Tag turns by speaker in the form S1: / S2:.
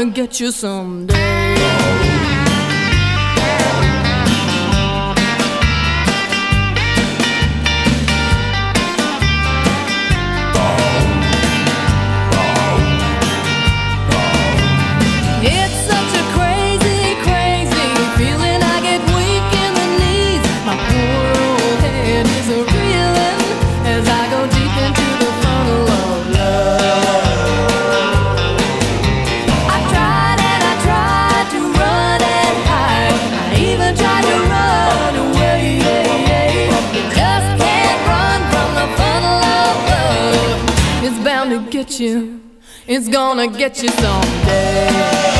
S1: gonna get you someday. It's such a crazy, crazy feeling. I get weak in the knees. My poor old head is a reeling as I go deep into the funnel of love. I tried and I tried to run and hide. I even tried to run away. You just can't run from the funnel of love. It's bound to get you. It's gonna get you someday.